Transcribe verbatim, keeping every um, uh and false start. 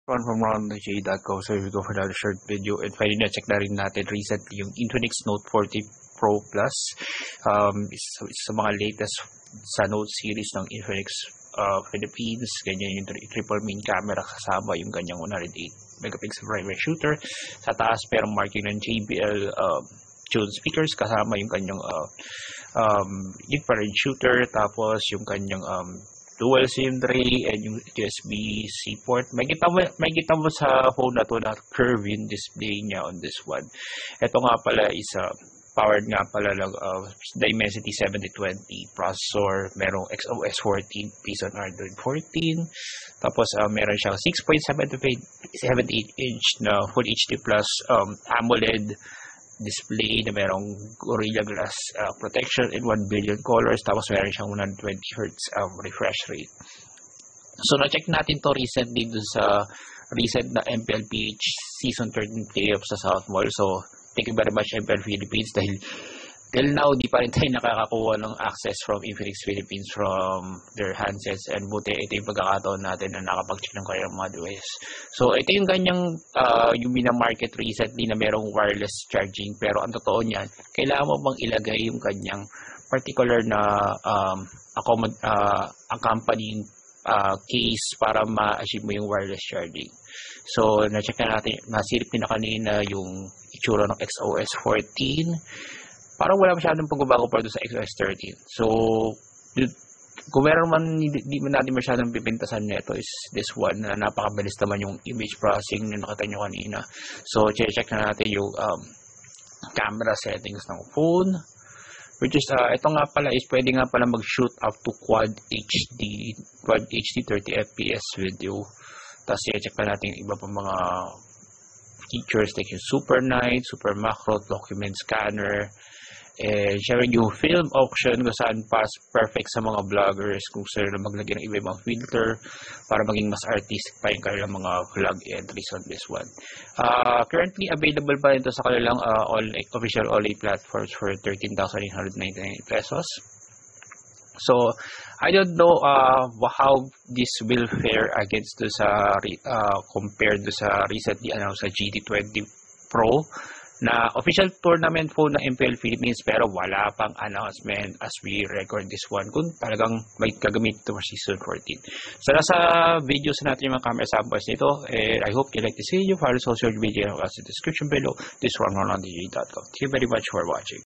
One from ron j dot co. So we go for another short video, and finally na-check na rin natin recently yung Infinix Note forty Pro Plus. Um, isa, isa sa mga latest sa Note series ng Infinix uh, Philippines. Ganyan yung triple main camera, kasama yung ganyang one hundred eight megapixel primary shooter. Sa taas merong marking ng J B L uh, Tune speakers, kasama yung kanyang uh, um, infrared shooter, tapos yung kanyang um, dual SIM tray and yung U S B C port. May kita mo, may kita mo sa phone na to na curve yung display niya on this one. Ito nga pala is uh, powered nga pala ng uh, Dimensity seventy twenty processor. Merong X O S fourteen based on Android fourteen. Tapos uh, meron siyang six point seven eight inch na Full H D plus um, AMOLED display na merong Gorilla Glass uh, protection in one billion colors, tapos meron siyang one hundred twenty hertz um, refresh rate. So na-check natin to recently dun sa recent na M P L P H Season thirteen playoff sa South Mall. So thank you very much M P L Philippines, dahil till now di pa rin tayo nakakakuha ng access from Infinix Philippines from their handsets, and buti ito yung pagkakataon natin na nakapag-check ng kanilang mga device. So ito yung ganyang uh, yung minamarket recently na merong wireless charging, pero ang totoo niyan, kailangan mo bang ilagay yung kanyang particular na um, accommod uh, accompanying uh, case para ma-achieve mo yung wireless charging. So na-check na natin, nasilip din na kanina yung itsura ng X O S fourteen. Parang wala masyadong pagbabago pa doon sa X O S thirteen. So, kung meron man, hindi man natin masyadong pipintasan nito is this one, na napakabilis naman yung image processing na nakita nyo kanina. So, check na natin yung um, camera settings ng phone. Which is, uh, ito nga pala is pwede nga pala mag-shoot up to Quad H D, Quad H D thirty F P S video. Tapos, check na natin yung iba pa mga features like yung Super Night, Super Macro, Document Scanner. Eh, syempre yung film option kung saan pas perfect sa mga vloggers kung saan na maglagay ng iba-ibang filter para maging mas artistic pa yung kanilang mga vlog entries on this one. Uh, currently available pa ito sa kanilang uh, all, official O L E D platforms for thirteen thousand eight hundred ninety-nine pesos. So, I don't know uh, how this will fare against to sa uh, compared to sa recently announced sa G T twenty Pro na official tournament phone ng M P L Philippines, pero wala pang announcement as we record this one kung talagang may gagamit ito for Season fourteen. So nasa videos natin yung mga camera samples nito, and I hope you like this video. Follow social media as the description below. This one on ron j dot com. Thank you very much for watching.